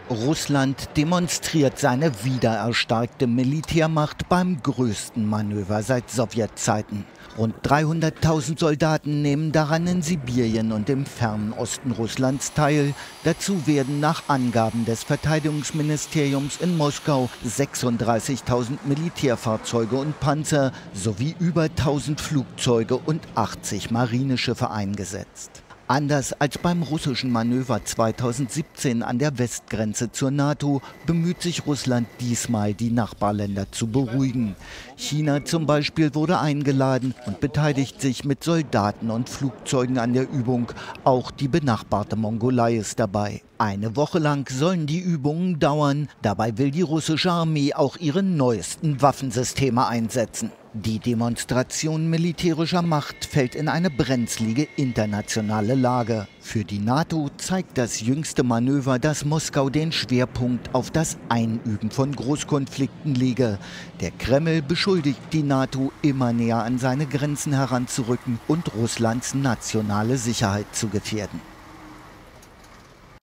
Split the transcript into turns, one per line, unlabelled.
Russland demonstriert seine wiedererstarkte Militärmacht beim größten Manöver seit Sowjetzeiten. Rund 300.000 Soldaten nehmen daran in Sibirien und im fernen Osten Russlands teil. Dazu werden nach Angaben des Verteidigungsministeriums in Moskau 36.000 Militärfahrzeuge und Panzer sowie über 1.000 Flugzeuge und 80 Marineschiffe eingesetzt. Anders als beim russischen Manöver 2017 an der Westgrenze zur NATO bemüht sich Russland diesmal, die Nachbarländer zu beruhigen. China zum Beispiel wurde eingeladen und beteiligt sich mit Soldaten und Flugzeugen an der Übung. Auch die benachbarte Mongolei ist dabei. Eine Woche lang sollen die Übungen dauern. Dabei will die russische Armee auch ihre neuesten Waffensysteme einsetzen. Die Demonstration militärischer Macht fällt in eine brenzlige internationale Lage. Für die NATO zeigt das jüngste Manöver, dass Moskau den Schwerpunkt auf das Einüben von Großkonflikten lege. Der Kreml beschuldigt die NATO, immer näher an seine Grenzen heranzurücken und Russlands nationale Sicherheit zu gefährden.